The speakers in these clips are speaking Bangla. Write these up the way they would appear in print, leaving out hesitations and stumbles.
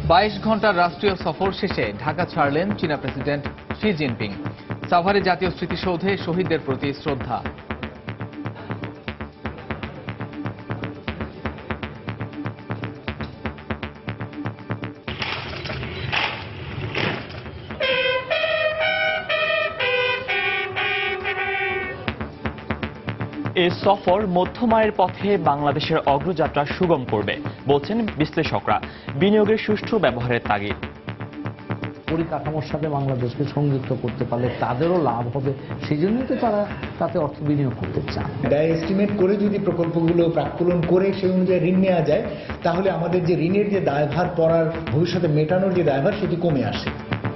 22 ঘন্টার রাষ্ট্রীয় সফর শেষে ঢাকা ছাড়লেন চীনা প্রেসিডেন্ট শি জিনপিং। সাভারে জাতীয় স্মৃতিসৌধে শহীদদের প্রতি শ্রদ্ধা। এই সফর মধ্যমায়ের পথে বাংলাদেশের অগ্রযাত্রা সুগম করবে বলছেন বিশ্লেষকরা। বিনিয়োগের সুষ্ঠু ব্যবহারের তাগিদ। পরিকাঠামোর সাথে বাংলাদেশকে সংযুক্ত করতে পারলে তাদেরও লাভ হবে, সেই জন্যই তো তারা তাতে অর্থ বিনিয়োগ করতে চান। ব্যয় এস্টিমেট করে যদি প্রকল্পগুলো প্রাক্কলন করে সেই অনুযায়ী ঋণ নেওয়া যায়, তাহলে আমাদের যে ঋণের যে দায়ভার পড়ার ভবিষ্যতে মেটানোর যে দায়ভার সেটি কমে আসে।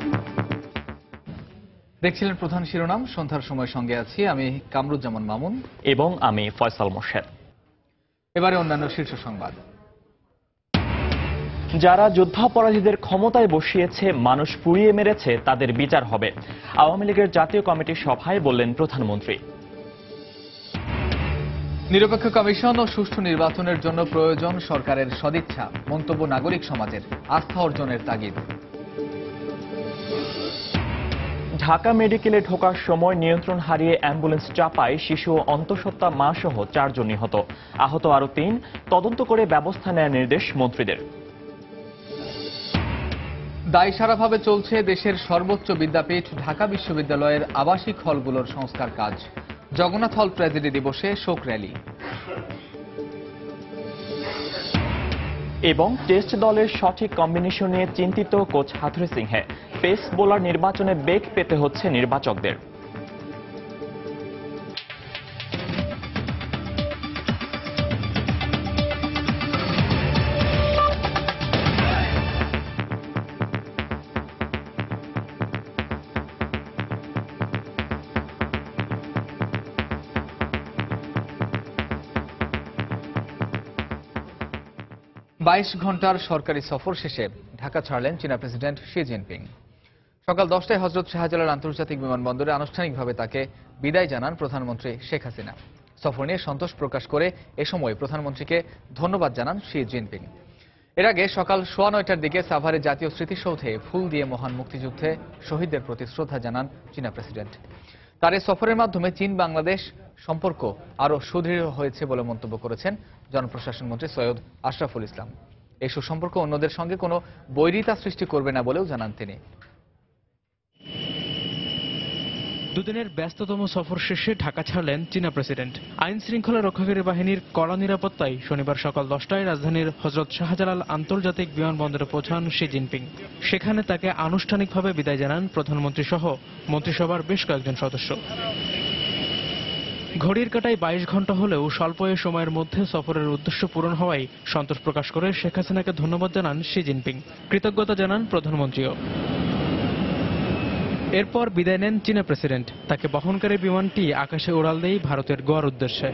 দেখছিলেন প্রধান শিরোনাম। সন্ধ্যার সময় সঙ্গে আছি আমি কামরুজ্জামান মামুন এবং আমি ফয়সাল মোর্শেদ। এবারে অন্যান্য শীর্ষ সংবাদ। যারা যুদ্ধাপরাধীদের ক্ষমতায় বসিয়েছে, মানুষ পুড়িয়ে মেরেছে, তাদের বিচার হবে, আওয়ামী লীগের জাতীয় কমিটির সভায় বললেন প্রধানমন্ত্রী। নিরপেক্ষ কমিশন ও সুষ্ঠু নির্বাচনের জন্য প্রয়োজন সরকারের সদিচ্ছা, মন্তব্য নাগরিক সমাজের। আস্থা অর্জনের তাগিদ। ঢাকা মেডিকেলে ঢোকার সময় নিয়ন্ত্রণ হারিয়ে অ্যাম্বুলেন্স চাপায় শিশু ও অন্তঃসত্ত্বা মা সহ 4 জন নিহত, আহত আরও 3। তদন্ত করে ব্যবস্থা নেওয়ার নির্দেশ মন্ত্রীদের। দায়সারাভাবে চলছে দেশের সর্বোচ্চ বিদ্যাপীঠ ঢাকা বিশ্ববিদ্যালয়ের আবাসিক হলগুলোর সংস্কার কাজ। জগন্নাথ হল ট্র্যাজেডি দিবসে শোক র্যালি। এবং টেস্ট দলের সঠিক কম্বিনেশন নিয়ে চিন্তিত coach Hathurusinghe. Pace bowler নির্বাচনে বেগ পেতে হচ্ছে নির্বাচকদের। বাইশ ঘন্টার সরকারি সফর শেষে ঢাকা ছাড়লেন চীনা প্রেসিডেন্ট শি জিনপিং। সকাল 10টায় হযরত শাহজালাল আন্তর্জাতিক বিমানবন্দরে আনুষ্ঠানিকভাবে তাকে বিদায় জানান প্রধানমন্ত্রী শেখ হাসিনা। সফর নিয়ে সন্তোষ প্রকাশ করে এ সময় প্রধানমন্ত্রীকে ধন্যবাদ জানান শি জিনপিং। এর আগে সকাল 9:15টার দিকে সাভারে জাতীয় স্মৃতিসৌধে ফুল দিয়ে মহান মুক্তিযুদ্ধে শহীদদের প্রতি শ্রদ্ধা জানান চীনা প্রেসিডেন্ট। তার এই সফরের মাধ্যমে চীন বাংলাদেশ সম্পর্ক আরও সুদৃঢ় হয়েছে বলে মন্তব্য করেছেন জনপ্রশাসন মন্ত্রী সৈয়দ আশরাফুল ইসলাম। এই সুসম্পর্ক অন্যদের সঙ্গে কোনো বৈরিতা সৃষ্টি করবে না বলেও জানান তিনি। দুদিনের ব্যস্ততম সফর শেষে ঢাকা ছাড়লেন চীনা প্রেসিডেন্ট। আইন শৃঙ্খলা রক্ষাকারী বাহিনীর কড়া নিরাপত্তায় শনিবার সকাল 10টায় রাজধানীর হযরত শাহজালাল আন্তর্জাতিক বিমানবন্দরে পৌঁছান শি জিনপিং। সেখানে তাকে আনুষ্ঠানিকভাবে বিদায় জানান প্রধানমন্ত্রী সহ মন্ত্রিসভার বেশ কয়েকজন সদস্য। ঘড়ির কাঁটায় 22 ঘন্টা হলেও স্বল্প এ সময়ের মধ্যে সফরের উদ্দেশ্য পূরণ হওয়ায় সন্তোষ প্রকাশ করে শেখ হাসিনাকে ধন্যবাদ জানান শি জিনপিং। কৃতজ্ঞতা জানান প্রধানমন্ত্রীও। এরপর বিদায় নেন চীনা প্রেসিডেন্ট। তাকে বহনকারী বিমানটি আকাশে উড়াল দেয় ভারতের গোয়ার উদ্দেশ্যে।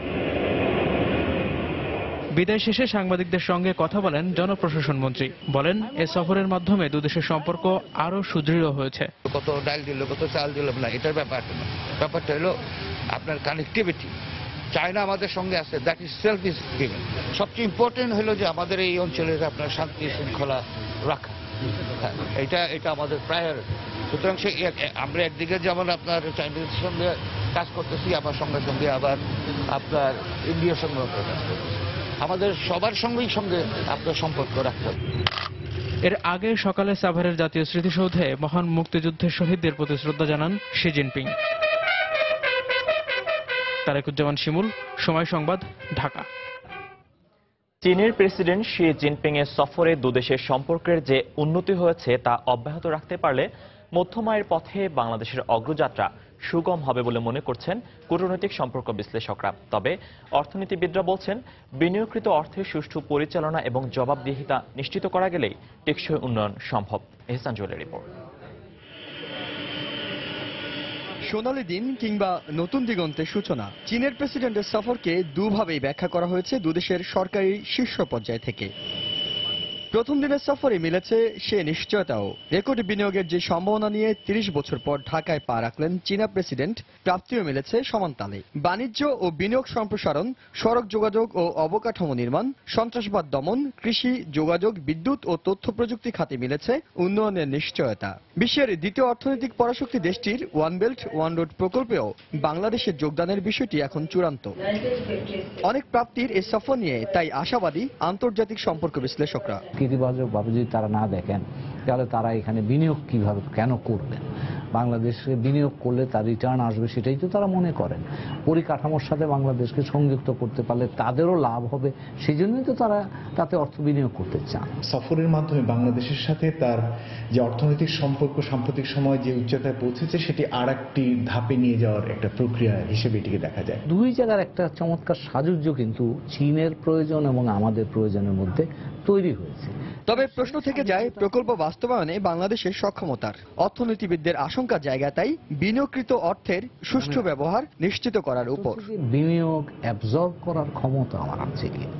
বিদায় শেষে সাংবাদিকদের সঙ্গে কথা বলেন জনপ্রশাসন মন্ত্রী। বলেন, এ সফরের মাধ্যমে দুদেশের সম্পর্ক আরও সুদৃঢ় হয়েছে। কত ডাল দিল, কত চাল দিল না, এটার ব্যাপারটা হলো আপনার কানেক্টিভিটি। চায়না আমাদের সঙ্গে আছে, that is self is given. সবচেয়ে ইম্পর্টেন্ট হলো যে আমাদের এই অঞ্চলের আপনার শান্তি শৃঙ্খলা রাখা, এটা আমাদের প্রায়োরিটি। সুতরাং সে আমরা একদিকে যেমন আপনার চাইনিজের সঙ্গে কাজ করতেছি, আমার সঙ্গে আবার আপনার ইন্ডিয়ার সঙ্গে কাজ করতেছি। আমাদের সবার সঙ্গে আপনার সম্পর্ক রাখতে হবে। এর আগে সকালে সাভারের জাতীয় স্মৃতিসৌধে মহান মুক্তিযুদ্ধের শহীদদের প্রতি শ্রদ্ধা জানান শি জিনপিং। তারেকুজ্জামান শিমুল, সময় সংবাদ, ঢাকা। চীনের প্রেসিডেন্ট শি জিনপিং এর সফরে দুদেশের সম্পর্কের যে উন্নতি হয়েছে তা অব্যাহত রাখতে পারলে মধ্যমায়ের পথে বাংলাদেশের অগ্রযাত্রা সুগম হবে বলে মনে করছেন কূটনৈতিক সম্পর্ক বিশ্লেষকরা। তবে অর্থনীতিবিদরা বলছেন, বিনিয়োগকৃত অর্থের সুষ্ঠু পরিচালনা এবং জবাবদিহিতা নিশ্চিত করা গেলেই টেকসই উন্নয়ন সম্ভব। এহসান জুয়েলের রিপোর্ট। সোনালী দিন কিংবা নতুন দিগন্তের সূচনা, চীনের প্রেসিডেন্টের সফরকে দুভাবেই ব্যাখ্যা করা হয়েছে দুদেশের সরকারি শীর্ষ পর্যায় থেকে। প্রথম দিনের সফরে মিলেছে সে নিশ্চয়তাও। রেকর্ড বিনিয়োগের যে সম্ভাবনা নিয়ে ৩০ বছর পর ঢাকায় পা রাখলেন চীনা প্রেসিডেন্ট, প্রাপ্তিও মিলেছে সমানতালে। বাণিজ্য ও বিনিয়োগ সম্প্রসারণ, সড়ক যোগাযোগ ও অবকাঠামো নির্মাণ, সন্ত্রাসবাদ দমন, কৃষি, যোগাযোগ, বিদ্যুৎ ও তথ্য প্রযুক্তি খাতে মিলেছে উন্নয়নের নিশ্চয়তা। বিশ্বের দ্বিতীয় অর্থনৈতিক পরাশক্তি দেশটির ওয়ান বেল্ট ওয়ান রোড প্রকল্পেও বাংলাদেশের যোগদানের বিষয়টি এখন চূড়ান্ত। অনেক প্রাপ্তির এই সফর নিয়ে তাই আশাবাদী আন্তর্জাতিক সম্পর্ক বিশ্লেষকরা। ইতিবাচকভাবে যদি তারা না দেখেন, তাহলে তারা এখানে বিনিয়োগ কিভাবে কেন করবেন? বাংলাদেশে বিনিয়োগ করলে তার রিটার্ন আসবে, সেটাই তো তারা মনে করেন। পরিকাঠামোর সাথে বাংলাদেশকে সংযুক্ত করতে পারলে তাদেরও লাভ হবে, সেই জন্যই তো তারা তাতে অর্থ বিনিয়োগ করতে চান। সফরের মাধ্যমে বাংলাদেশের সাথে তার যে অর্থনৈতিক সম্পর্ক সাম্প্রতিক সময় যে উচ্চতায় পৌঁছেছে, সেটি আর একটি ধাপে নিয়ে যাওয়ার একটা প্রক্রিয়া হিসেবে এটিকে দেখা যায়। দুই জায়গার একটা চমৎকার সাযুজ্য কিন্তু চীনের প্রয়োজন এবং আমাদের প্রয়োজনের মধ্যে তৈরি হয়েছে। তবে প্রশ্ন থেকে যায় প্রকল্প বাস্তবায়নে বাংলাদেশের সক্ষমতার। অর্থনীতিবিদদের আশঙ্কা জায়গা তাই বিনিয়োগকৃত অর্থের সুষ্ঠু ব্যবহার নিশ্চিত করার উপর। বিনিয়োগ অ্যাবজর্ব করার ক্ষমতা আমার আছে কিনা।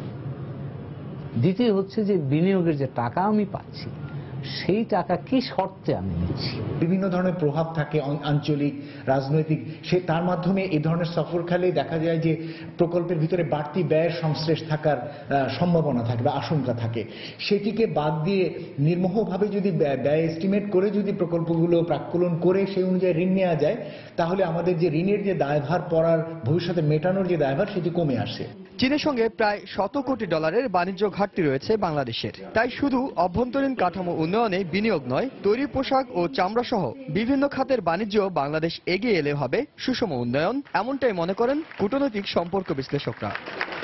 দ্বিতীয় হচ্ছে যে বিনিয়োগের যে টাকা আমি পাচ্ছি, সেই টাকা কি শর্তে আমি নিচ্ছি। বিভিন্ন ধরনের প্রভাব থাকে আঞ্চলিক রাজনৈতিক, তার মাধ্যমে এই ধরনের সফর খেলে দেখা যায় যে প্রকল্পের ভিতরে বাড়তি ব্যয়ের সংশ্লেষ থাকার সম্ভাবনা থাকে বা আশঙ্কা থাকে। সেটিকে বাদ দিয়ে নির্মোহভাবে যদি ব্যয় এস্টিমেট করে যদি প্রকল্পগুলো প্রাক্কলন করে সেই অনুযায়ী ঋণ নেওয়া যায়, তাহলে আমাদের যে ঋণের যে দায়ভার পড়ার ভবিষ্যতে মেটানোর যে দায়ভার, সেটি কমে আসে। চীনের সঙ্গে প্রায় $100 কোটি বাণিজ্য ঘাটতি রয়েছে বাংলাদেশের। তাই শুধু অভ্যন্তরীণ কাঠামো উন্নয়নে বিনিয়োগ নয়, তৈরি পোশাক ও চামড়া সহ বিভিন্ন খাতের বাণিজ্য বাংলাদেশ এগিয়ে এলে হবে সুষম উন্নয়ন, এমনটাই মনে করেন কূটনৈতিক সম্পর্ক বিশ্লেষকরা।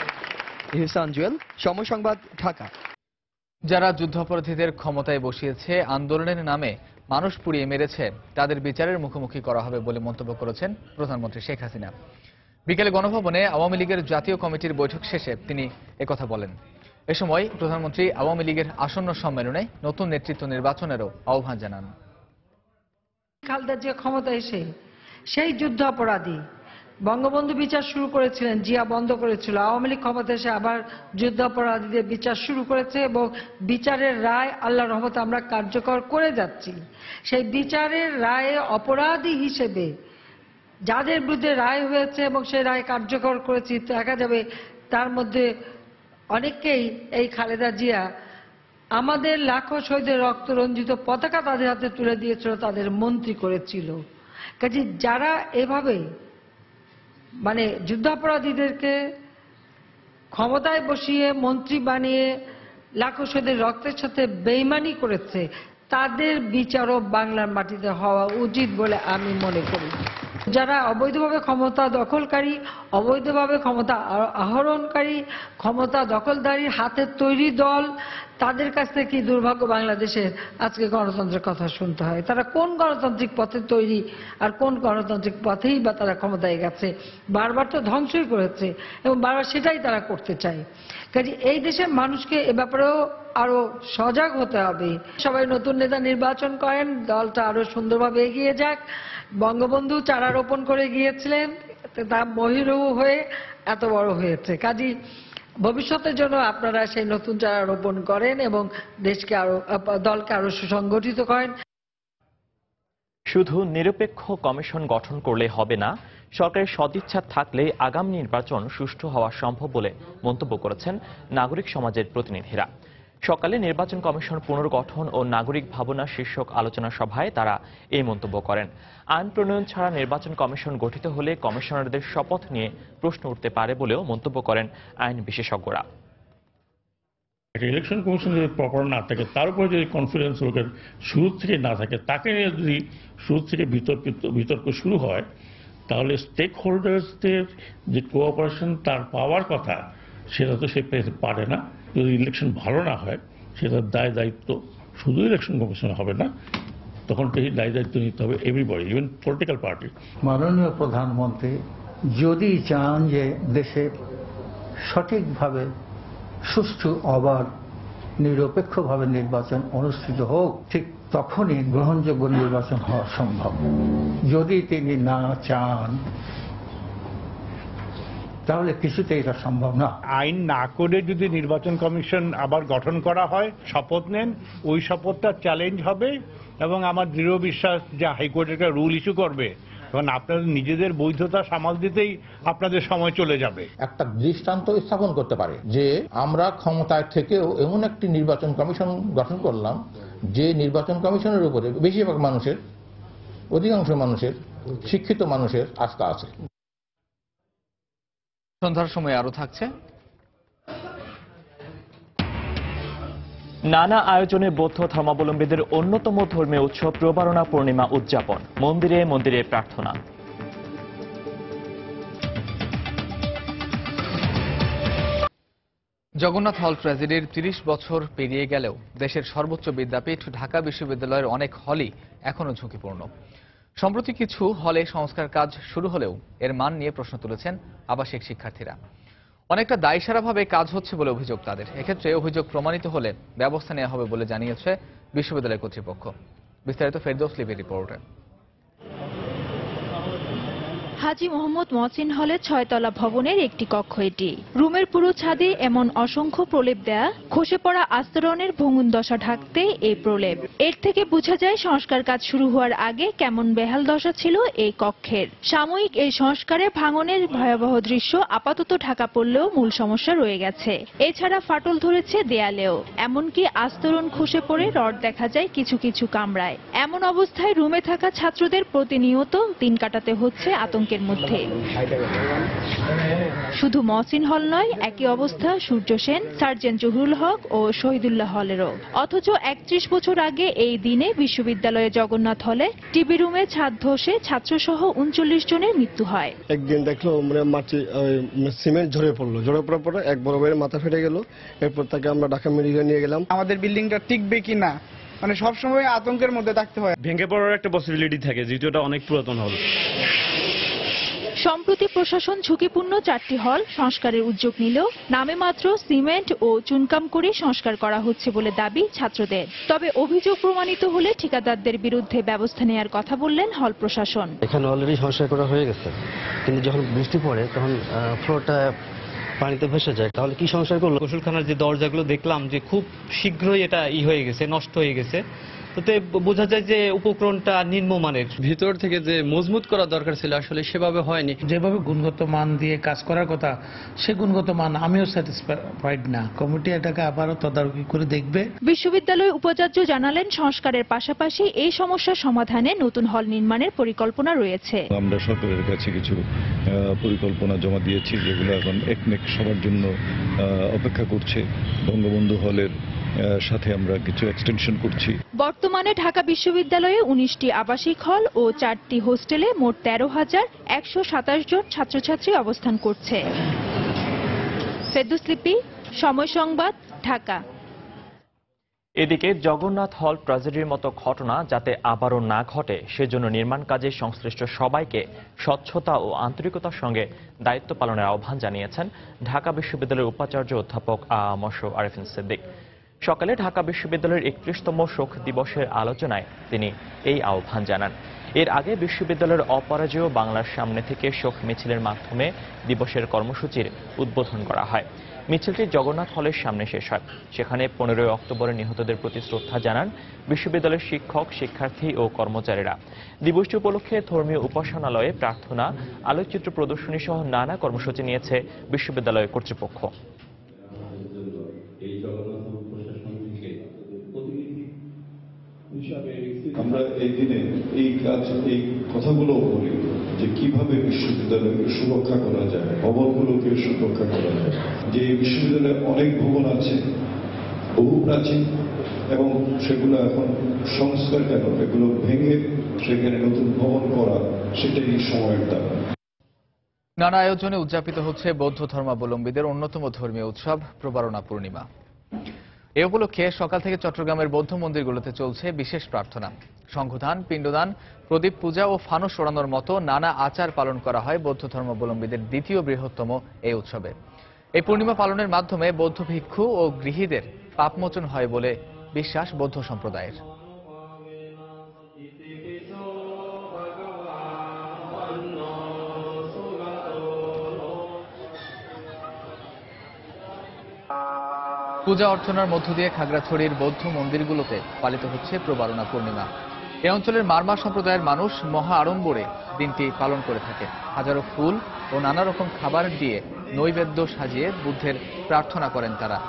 ইহসান জুয়েল, সময় সংবাদ, ঢাকা। যারা যুদ্ধাপরাধীদের ক্ষমতায় বসিয়েছে, আন্দোলনের নামে মানুষ পুড়িয়ে মেরেছে, তাদের বিচারের মুখোমুখি করা হবে বলে মন্তব্য করেছেন প্রধানমন্ত্রী শেখ হাসিনা। বিকেলে গণভবনে আওয়ামী লীগের জাতীয় কমিটির বৈঠক শেষে তিনি একথা বলেন। এ সময় প্রধানমন্ত্রী আওয়ামী লীগের আসন্ন সম্মেলনে নতুন নেতৃত্ব নির্বাচনেরও আহ্বান জানান। খালেদা জিয়া ক্ষমতা এসে সেই যুদ্ধ অপরাধী বঙ্গবন্ধু বিচার শুরু করেছিলেন, জিয়া বন্ধ করেছিল। আওয়ামী লীগ ক্ষমতা এসে আবার যুদ্ধ অপরাধীদের বিচার শুরু করেছে এবং বিচারের রায় আল্লাহর রহমতে আমরা কার্যকর করে যাচ্ছি। সেই বিচারের রায়ে অপরাধী হিসেবে যাদের বিরুদ্ধে রায় হয়েছে এবং সেই রায় কার্যকর করেছি, দেখা যাবে তার মধ্যে অনেককেই এই খালেদা জিয়া আমাদের লাখো শহীদের রক্তরঞ্জিত পতাকা তাদের হাতে তুলে দিয়েছিল, তাদের মন্ত্রী করেছিল। কাজে যারা এভাবে যুদ্ধাপরাধীদেরকে ক্ষমতায় বসিয়ে মন্ত্রী বানিয়ে লাখো শহীদের রক্তের সাথে বেইমানি করেছে, তাদের বিচারও বাংলার মাটিতে হওয়া উচিত বলে আমি মনে করি। যারা অবৈধভাবে ক্ষমতা দখলকারী, অবৈধভাবে ক্ষমতা আহরণকারী, ক্ষমতা দখলদারির হাতের তৈরি দল, তাদের কাছ থেকে কি দুর্ভাগ্য বাংলাদেশের আজকে গণতন্ত্রের কথা শুনতে হয়। তারা কোন গণতান্ত্রিক পথে তৈরি আর কোন গণতান্ত্রিক পথেই বা তারা ক্ষমতায় গেছে? বারবার তো ধ্বংসই করেছে এবং বারবার সেটাই তারা করতে চায়। কাজে এই দেশের মানুষকে এ ব্যাপারেও আরো সজাগ হতে হবে। সবাই নতুন নেতা নির্বাচন করেন, দলটা আরো সুন্দরভাবে এগিয়ে যাক। বঙ্গবন্ধু চারা রোপণ করে গিয়েছিলেন, তা মহিরু হয়ে এত বড় হয়েছে। কাজী ভবিষ্যতের জন্য আপনারা সেই নতুন চারা রোপণ করেন এবং দেশকে দলকে আরো সুসংগঠিত করেন। শুধু নিরপেক্ষ কমিশন গঠন করলে হবে না, সরকারের সদিচ্ছা থাকলে আগামী নির্বাচন সুষ্ঠু হওয়া সম্ভব বলে মন্তব্য করেছেন নাগরিক সমাজের প্রতিনিধিরা। সকালে নির্বাচন কমিশন পুনর্গঠন ও নাগরিক ভাবনা শীর্ষক আলোচনা সভায় তারা এই মন্তব্য করেন। আইন প্রণয়ন ছাড়া নির্বাচন কমিশন গঠিত হলে কমিশনারদের শপথ নিয়ে প্রশ্ন উঠতে পারে বলেও মন্তব্য করেন আইন বিশেষজ্ঞরা। ইলেকশন কমিশন যদি প্রপার না থাকে, তার উপরে যদি কনফিডেন্স লোকের শুরু থেকে না থাকে, তাকে নিয়ে যদি শুরু থেকে বিতর্ক শুরু হয়, তাহলে স্টেক হোল্ডার্সদের যে কোঅপারেশন তার পাওয়ার কথা, সেটা তো সে পেতে পারে না। যদি ইলেকশন ভালো না হয়, সেটার দায় দায়িত্ব শুধু ইলেকশন কমিশন হবে না, তখন সেই দায় দায়িত্ব নিতে হবে এভরিবডি, ইভেন পলিটিক্যাল পার্টি। মাননীয় প্রধানমন্ত্রী যদি চান যে দেশে সঠিকভাবে সুষ্ঠু অবাধ নিরপেক্ষভাবে নির্বাচন অনুষ্ঠিত হোক, ঠিক তখনই গ্রহণযোগ্য নির্বাচন হওয়া সম্ভব। যদি তিনি না চান, তাহলে কিছুতেই এটা সম্ভব না। আইন না করে যদি নির্বাচন কমিশন আবার গঠন করা হয়, শপথ নেন, ওই শপথটা চ্যালেঞ্জ হবে এবং আমার দৃঢ় বিশ্বাস যে হাইকোর্ট একটা রুল ইস্যু করবে, কারণ আপনাদের নিজেদের বৈধতা সামাল দিতেই আপনাদের সময় চলে যাবে। একটা দৃষ্টান্ত স্থাপন করতে পারে যে আমরা ক্ষমতায় থেকেও এমন একটি নির্বাচন কমিশন গঠন করলাম যে নির্বাচন কমিশনের উপরে বেশিরভাগ মানুষের, অধিকাংশ মানুষের, শিক্ষিত মানুষের আস্থা আছে। সন্ধ্যার সময় আরো থাকছে নানা আয়োজনে বৌদ্ধ ধর্মাবলম্বীদের অন্যতম ধর্মীয় উৎসব প্রবারণা পূর্ণিমা উদযাপন, মন্দিরে মন্দিরে প্রার্থনা। জগন্নাথ হল ট্র্যাজেডির ৩০ বছর পেরিয়ে গেলেও দেশের সর্বোচ্চ বিদ্যাপীঠ ঢাকা বিশ্ববিদ্যালয়ের অনেক হলই এখনো ঝুঁকিপূর্ণ। সম্প্রতি কিছু হলে সংস্কার কাজ শুরু হলেও এর মান নিয়ে প্রশ্ন তুলেছেন আবাসিক শিক্ষার্থীরা। অনেকটা দায়সারাভাবে কাজ হচ্ছে বলে অভিযোগ তাদের। এক্ষেত্রে অভিযোগ প্রমাণিত হলে ব্যবস্থা নেওয়া হবে বলে জানিয়েছে বিশ্ববিদ্যালয় কর্তৃপক্ষ। বিস্তারিত ফেরদৌস লিপির রিপোর্টে। হাজী মোহাম্মদ মহসিন হলের ৬ তলা ভবনের একটি কক্ষ এটি। রুমের পুরো ছাদে এমন অসংখ্য প্রলেপ দেয়া, খসে পড়া আস্তরণের ভঙ্গুর দশা ঢাকতে এই প্রলেপ। এর থেকে বোঝা যায় সংস্কার কাজ শুরু হওয়ার আগে কেমন বেহাল দশা ছিল এই কক্ষের। সাময়িক এই সংস্কারে ভাঙনের ভয়াবহ দৃশ্য আপাতত ঢাকা পড়লেও মূল সমস্যা রয়ে গেছে। এছাড়া ফাটল ধরেছে দেয়ালেও, এমনকি আস্তরণ খসে পড়ে রড দেখা যায় কিছু কিছু কামরায়। এমন অবস্থায় রুমে থাকা ছাত্রদের প্রতিনিয়ত দিন কাটাতে হচ্ছে আতঙ্কের মধ্যে। শুধু মহসিন হল নয়, একই অবস্থা সূর্য সেন, সার্জেন্ট জহুরুল হক ও শহীদুল্লাহ হলেরও। অথচ ৩১ বছর আগে এই দিনে বিশ্ববিদ্যালয়ে জগন্নাথ হলে টিবি রুমে ছাদ ধসে ছাত্রসহ ৩৯ জনের মৃত্যু হয়। একদিন দেখলো মাটি সিমেন্ট ঝরে পড়লো, ঝরে পড়ার পরে এক বড় ভাইয়ের মাথা ফেটে গেল। এরপর তাকে আমরা ঢাকা মেডিকেলে নিয়ে গেলাম। আমাদের বিল্ডিংটা টিকবে কিনা মানে সবসময় আতঙ্কের মধ্যে থাকতে হয়। ভেঙে পড়ার একটা পসিবিলিটি থাকে, যেহেতু এটা অনেক পুরাতন হল। সম্প্রতি প্রশাসন ঝুঁকিপূর্ণ ৪টি হল সংস্কারের উদ্যোগ নিলেও নামে মাত্র সিমেন্ট ও চুনকাম করে সংস্কার করা হচ্ছে বলে দাবি ছাত্রদের। তবে অভিযোগ প্রমাণিত হলে ঠিকাদারদের বিরুদ্ধে ব্যবস্থা নেওয়ার কথা বললেন হল প্রশাসন। এখানে অলরেডি সংস্কার করা হয়ে গেছে, কিন্তু যখন বৃষ্টি পড়ে তখন ফ্লোরটা পানিতে ভেসে যায়। তাহলে কি সংস্কার করলো? গোসলখানার যে দরজাগুলো দেখলাম যে খুব শীঘ্রই এটা হয়ে গেছে, নষ্ট হয়ে গেছে। তাতে বোঝা যায় যে উপকরণটা নিম্নমানের। ভিতর থেকে যে মজবুত করা দরকার ছিল আসলে সেভাবে হয়নি। যেভাবে গুণগত মান দিয়ে কাজ করার কথা সে গুণগত মান আমিও স্যাটিসফাইড না। কমিটি এটাকে আবারও তদারকি করে দেখবে। বিশ্ববিদ্যালয় উপাচার্য জানালেন সংস্কারের পাশাপাশি এই সমস্যার সমাধানে নতুন হল নির্মাণের পরিকল্পনা রয়েছে। আমরা সরকারের কাছে কিছু পরিকল্পনা জমা দিয়েছি, যেগুলো এখন একমেক সবার জন্য অপেক্ষা করছে। বঙ্গবন্ধু হলের সাথে আমরা কিছু এক্সটেনশন করছি। বর্তমানে ঢাকা বিশ্ববিদ্যালয়ে ১৯টি আবাসিক হল ও ৪টি হোস্টেলে মোট ১৩,১২৭ জন ছাত্রছাত্রী অবস্থান করছে। ফেরদৌস লিপি, সময় সংবাদ, ঢাকা। এদিকে জগন্নাথ হল ট্র্যাজেডির মতো ঘটনা যাতে আবারও না ঘটে সেজন্য নির্মাণ কাজে সংশ্লিষ্ট সবাইকে স্বচ্ছতা ও আন্তরিকতার সঙ্গে দায়িত্ব পালনের আহ্বান জানিয়েছেন ঢাকা বিশ্ববিদ্যালয়ের উপাচার্য অধ্যাপক আরিফিন সিদ্দিক। সকালে ঢাকা বিশ্ববিদ্যালয়ের ৩১তম শোক দিবসের আলোচনায় তিনি এই আহ্বান জানান। এর আগে বিশ্ববিদ্যালয়ের অপরাজেয় বাংলার সামনে থেকে শোক মিছিলের মাধ্যমে দিবসের কর্মসূচির উদ্বোধন করা হয়। মিছিলটি জগন্নাথ হলের সামনে শেষ হয়। সেখানে ১৫ অক্টোবরে নিহতদের প্রতি শ্রদ্ধা জানান বিশ্ববিদ্যালয়ের শিক্ষক, শিক্ষার্থী ও কর্মচারীরা। দিবসটি উপলক্ষে ধর্মীয় উপাসনালয়ে প্রার্থনা, আলোকচিত্র প্রদর্শনী সহ নানা কর্মসূচি নিয়েছে বিশ্ববিদ্যালয় কর্তৃপক্ষ। আমরা এই দিনে এই কথাগুলো বলি যে কিভাবে বিশ্ববিদ্যালয়কে সুরক্ষা করা যায়, ভবনগুলোকে সুরক্ষা করা যায়। যে বিশ্ববিদ্যালয়ে অনেক ভবন আছে, বহু প্রাচীন, এবং সেগুলো এখন সংস্কার কেন, এগুলো ভেঙে সেখানে নতুন ভবন করা, সেটাই সময়ের দাবি। নানা আয়োজনে উদযাপিত হচ্ছে বৌদ্ধ ধর্মাবলম্বীদের অন্যতম ধর্মীয় উৎসব প্রবারণা পূর্ণিমা। এ উপলক্ষে সকাল থেকে চট্টগ্রামের বৌদ্ধ মন্দিরগুলোতে চলছে বিশেষ প্রার্থনা, সংঘদান, পিণ্ডদান, প্রদীপ পূজা ও ফানুস ওড়ানোর মতো নানা আচার পালন করা হয় বৌদ্ধ ধর্মাবলম্বীদের দ্বিতীয় বৃহত্তম এই উৎসবে। এই পূর্ণিমা পালনের মাধ্যমে বৌদ্ধ ভিক্ষু ও গৃহীদের পাপমোচন হয় বলে বিশ্বাস বৌদ্ধ সম্প্রদায়ের। পূজা অর্চনার মধ্য দিয়ে খাগড়াছড়ির বৌদ্ধ মন্দিরগুলোতে পালিত হচ্ছে প্রবারণা পূর্ণিমা। এই অঞ্চলের মারমা সম্প্রদায়ের মানুষ মহা আড়ম্বরে দিনটি পালন করে থাকে। হাজারো ফুল ও নানা রকম খাবার দিয়ে নৈবেদ্য সাজিয়ে বুদ্ধের প্রার্থনা করেন তারা।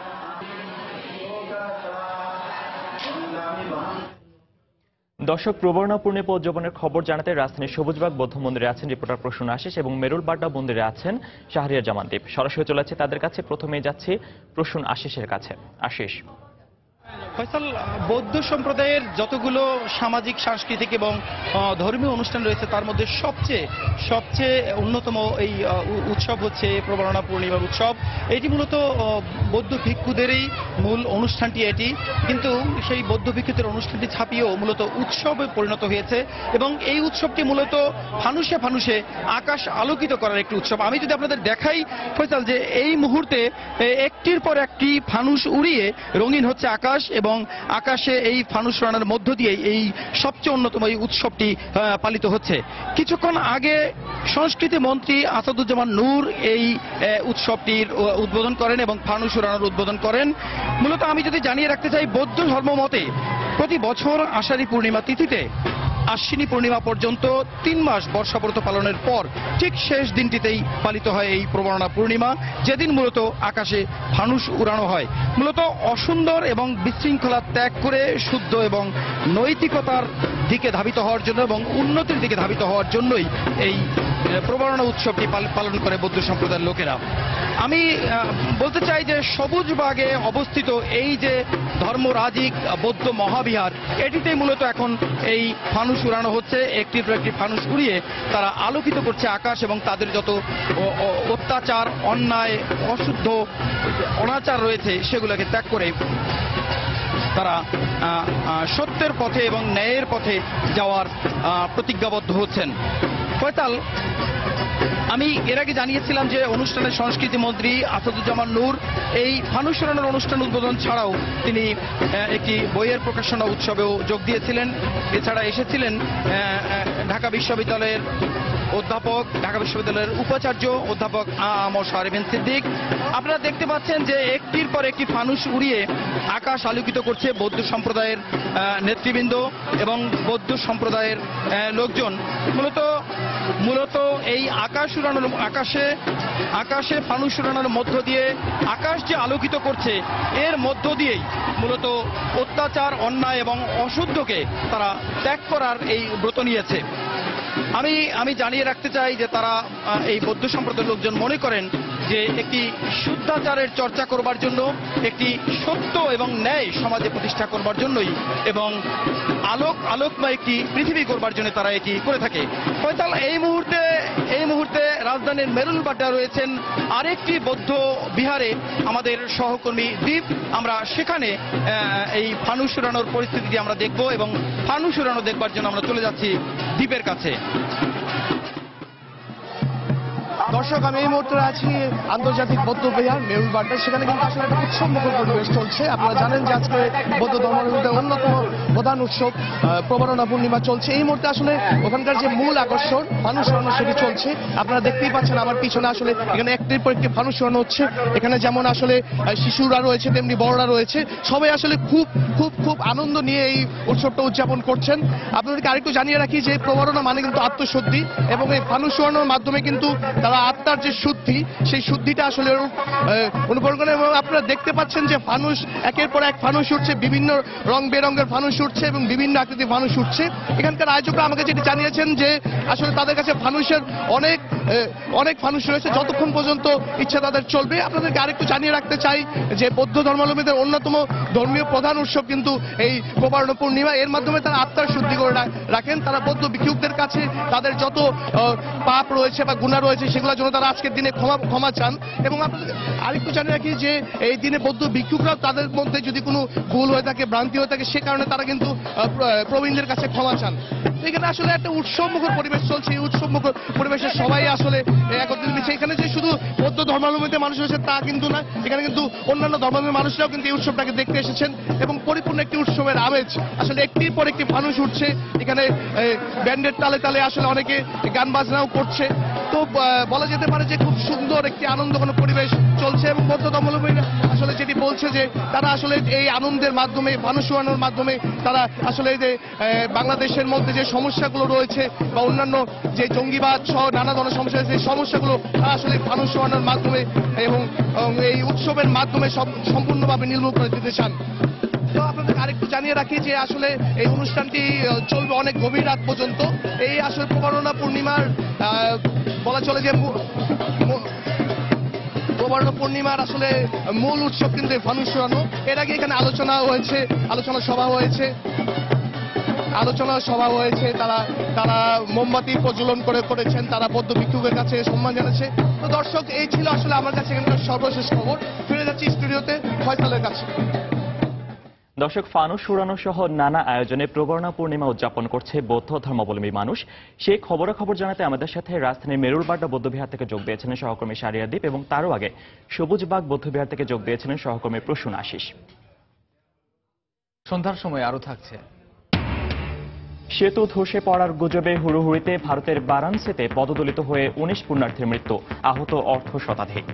দর্শক, প্রবর্ণা পূর্ণিমা উদযাপনের খবর জানাতে রাজধানীর সবুজবাগ বৌদ্ধ মন্দিরে আছেন রিপোর্টার প্রসূন আশিস এবং মেরুল বাড্ডা মন্দিরে আছেন শাহরিয়ার জামান দীপ। সরাসরি চলে যাচ্ছে তাদের কাছে। প্রথমেই যাচ্ছি প্রসূন আশিসের কাছে। আশিস, ফয়সাল, বৌদ্ধ সম্প্রদায়ের যতগুলো সামাজিক, সাংস্কৃতিক এবং ধর্মীয় অনুষ্ঠান রয়েছে তার মধ্যে সবচেয়ে অন্যতম এই উৎসব হচ্ছে প্রবর্ণা পূর্ণিমার উৎসব। এটি মূলত বৌদ্ধ ভিক্ষুদেরই মূল অনুষ্ঠানটি এটি, কিন্তু সেই বৌদ্ধ ভিক্ষুদের অনুষ্ঠানটি ছাপিয়েও মূলত উৎসবে পরিণত হয়েছে এবং এই উৎসবটি মূলত ফানুষে ফানুষে আকাশ আলোকিত করার একটি উৎসব। আমি যদি আপনাদের দেখাই ফয়সাল, যে এই মুহূর্তে একটির পর একটি ফানুষ উড়িয়ে রঙিন হচ্ছে আকাশ এবং আকাশে এই ফানুস উড়ানোর মধ্য দিয়ে এই সবচেয়ে অন্যতম এই উৎসবটি পালিত হচ্ছে। কিছুক্ষণ আগে সংস্কৃতি মন্ত্রী আসাদুজ্জামান নূর এই উৎসবটির উদ্বোধন করেন এবং ফানুস উড়ানোর উদ্বোধন করেন। মূলত আমি যদি জানিয়ে রাখতে চাই, বৌদ্ধ ধর্ম মতে প্রতি বছর আষাঢ়ী পূর্ণিমা তিথিতে আশ্বিনী পূর্ণিমা পর্যন্ত 3 মাস বর্ষাব্রত পালনের পর ঠিক শেষ দিনটিতেই পালিত হয় এই প্রবর্ণা পূর্ণিমা, যেদিন মূলত আকাশে ফানুস উড়ানো হয়। মূলত অসুন্দর এবং বিশৃঙ্খলা ত্যাগ করে শুদ্ধ এবং নৈতিকতার দিকে ধাবিত হওয়ার জন্য এবং উন্নতির দিকে ধাবিত হওয়ার জন্যই এই প্রবর্ণা উৎসবটি পালন করে বৌদ্ধ সম্প্রদায়ের লোকেরা। আমি বলতে চাই যে সবুজবাগে অবস্থিত এই যে ধর্মরাজিক বৌদ্ধ মহাবিহার, এটিতেই মূলত এখন এই ফানুস উড়ানো হচ্ছে। একটির পর একটি ফানুস উড়িয়ে তারা আলোকিত করছে আকাশ এবং তাদের যত অত্যাচার, অন্যায়, অশুদ্ধ, অনাচার রয়েছে সেগুলোকে ত্যাগ করে তারা সত্যের পথে এবং ন্যায়ের পথে যাওয়ার প্রতিজ্ঞাবদ্ধ হচ্ছেন। ফয়সাল, আমি এর আগে জানিয়েছিলাম যে অনুষ্ঠানের সংস্কৃতি মন্ত্রী আসাদুজ্জামান নূর এই ফানুস উড়ানোর অনুষ্ঠান উদ্বোধন ছাড়াও তিনি একটি বইয়ের প্রকাশনা উৎসবেও যোগ দিয়েছিলেন। এছাড়া এসেছিলেন ঢাকা বিশ্ববিদ্যালয়ের অধ্যাপক, ঢাকা বিশ্ববিদ্যালয়ের উপাচার্য অধ্যাপক শাহরিবিন সিদ্দিক। আপনারা দেখতে পাচ্ছেন যে একটির পর একটি ফানুস উড়িয়ে আকাশ আলোকিত করছে বৌদ্ধ সম্প্রদায়ের নেতৃবৃন্দ এবং বৌদ্ধ সম্প্রদায়ের লোকজন। মূলত এই আকাশ উড়ানোর আকাশে ফানুস উড়ানোর মধ্য দিয়ে আকাশ যে আলোকিত করছে, এর মধ্য দিয়েই মূলত অত্যাচার, অন্যায় এবং অশুদ্ধকে তারা ত্যাগ করার এই ব্রত নিয়েছে। আমি জানিয়ে রাখতে চাই যে তারা এই বৌদ্ধ সম্প্রদায়ের লোকজন মনে করেন যে একটি শুদ্ধাচারের চর্চা করবার জন্য, একটি সত্য এবং ন্যায় সমাজে প্রতিষ্ঠা করবার জন্যই এবং আলোকময় একটি পৃথিবী করবার জন্য তারা এটি করে থাকে। ফয়সাল, এই মুহূর্তে রাজধানীর মেরুল বাড্ডা রয়েছেন আরেকটি বৌদ্ধ বিহারে আমাদের সহকর্মী দ্বীপ। আমরা সেখানে এই ফানুস উড়ানোর পরিস্থিতিটি আমরা দেখব এবং ফানুস উড়ানো দেখবার জন্য আমরা চলে যাচ্ছি দ্বীপের কাছে। দর্শক, আমি এই মুহূর্তে আছি আন্তর্জাতিক বৌদ্ধ বিহার মেরুল বাড্ডা। সেখানে কিন্তু আসলে একটা উৎসব মুখর পরিবেশ চলছে। আপনারা জানেন যে আজকে বৌদ্ধ ধর্মাবলম্বীদের অন্যতম প্রধান উৎসব প্রবর্ণা পূর্ণিমা চলছে। এই মুহূর্তে আসলে ওখানকার যে মূল আকর্ষণ ফানুস উড়ানো সেটি চলছে। আপনারা দেখতেই পাচ্ছেন আমার পিছনে আসলে এখানে একটির পর একটি ফানুস উড়ানো হচ্ছে। এখানে যেমন আসলে শিশুরা রয়েছে তেমনি বড়রা রয়েছে, সবাই আসলে খুব খুব খুব আনন্দ নিয়ে এই উৎসবটা উদযাপন করছেন। আপনাদেরকে আরেকটু জানিয়ে রাখি যে প্রবর্ণা মানে কিন্তু আত্মশুদ্ধি এবং এই ফানুস উড়ানোর মাধ্যমে কিন্তু তারা আত্মার যে শুদ্ধি, সেই শুদ্ধিটা আসলে অনুভব করেন। এবং আপনারা দেখতে পাচ্ছেন যে ফানুস একের পর এক ফানুস উঠছে, বিভিন্ন রং বেরঙের ফানুস উঠছে এবং বিভিন্ন আকৃতির ফানুস উঠছে। এখানকার আয়োজকরা আমাকে যেটি জানিয়েছেন যে আসলে তাদের কাছে ফানুসের অনেক ফানুস রয়েছে, যতক্ষণ পর্যন্ত ইচ্ছা তাদের চলবে। আপনাদেরকে আরেকটু জানিয়ে রাখতে চাই যে বৌদ্ধ ধর্মাবলম্বীদের অন্যতম ধর্মীয় প্রধান উৎসব কিন্তু এই প্রবর্ণা পূর্ণিমা। এর মাধ্যমে তারা আত্মার শুদ্ধি করে রাখেন। তারা বৌদ্ধ ভিক্ষুকদের কাছে তাদের যত পাপ রয়েছে বা গুনাহ রয়েছে সেগুলোর জন্য তারা আজকের দিনে ক্ষমা চান। এবং আপনাদের আরেকটু জানিয়ে রাখি যে এই দিনে বৌদ্ধ ভিক্ষুকরাও তাদের মধ্যে যদি কোনো ভুল হয়ে থাকে, ভ্রান্তি হয়ে থাকে, সে কারণে তারা কিন্তু প্রবীণদের কাছে ক্ষমা চান। এখানে আসলে একটা উৎসবমুখর পরিবেশ চলছে। এই উৎসবমুখর পরিবেশে সবাই আসলে একত্রিত হচ্ছে। এখানে যে শুধু বৌদ্ধ ধর্মাবলম্বীদের মানুষ রয়েছে তা কিন্তু না, এখানে কিন্তু অন্যান্য ধর্মাবলম্বী মানুষরাও কিন্তু এই উৎসবটাকে দেখতে এসেছেন এবং পরিপূর্ণ একটি উৎসবের আমেজ। আসলে একটির পর একটি ফানুস উঠছে, এখানে ব্যান্ডের তালে তালে আসলে অনেকে গান বাজনাও করছে। তো বলা যেতে পারে যে খুব সুন্দর একটি আনন্দঘন পরিবেশ চলছে এবং বৌদ্ধ ধর্মাবলম্বীরা আসলে যেটি বলছে যে তারা আসলে এই আনন্দের মাধ্যমে মানুষ উড়ানোর মাধ্যমে তারা আসলে যে বাংলাদেশের মধ্যে যে সমস্যাগুলো রয়েছে বা অন্যান্য যে জঙ্গিবাদ সহ নানা ধরনের সমস্যা সেই সমস্যাগুলো তারা আসলে মানুষ উড়ানোর মাধ্যমে এবং এই উৎসবের মাধ্যমে সম্পূর্ণভাবে নির্মূল করে দিতে চান। তো আপনাদের আরেকটু জানিয়ে রাখি যে আসলে এই অনুষ্ঠানটি চলবে অনেক গভীর রাত পর্যন্ত। এই আসলে প্রবরণা পূর্ণিমার বলা চলে যে প্রবরণা পূর্ণিমার আসলে মূল উৎসব কিন্তু ফানুস উড়ানো। এর আগে এখানে আলোচনা সভা হয়েছে, তারা মোমবাতি প্রজ্বলন করেছেন, তারা বৌদ্ধ ভিক্ষুকের কাছে সম্মান জানাচ্ছে। তো দর্শক, এই ছিল আসলে আমার কাছে এখানকার সর্বশেষ খবর। ফিরে যাচ্ছি স্টুডিওতে ফয়সালের কাছে। দর্শক, ফানুস উড়ানো সহ নানা আয়োজনে প্রবরণা পূর্ণিমা উদযাপন করছে বৌদ্ধ ধর্মাবলম্বী মানুষ। সেই খবরাখবর জানাতে আমাদের সাথে রাজধানীর মেরুলবাড্ডা বৌদ্ধবিহার থেকে যোগ দিয়েছিলেন সহকর্মী শারিয়া দ্বীপ এবং তারও আগে সবুজবাগ বৌদ্ধবিহার থেকে যোগ দিয়েছিলেন সহকর্মী প্রসূন আশিস। সন্ধ্যার সময় আরো থাকছে। সেতু ধসে পড়ার গুজবে হুড়োহুড়িতে ভারতের বারাণসীতে পদদলিত হয়ে 19 পুণ্যার্থীর মৃত্যু, আহত অর্ধ শতাধিক।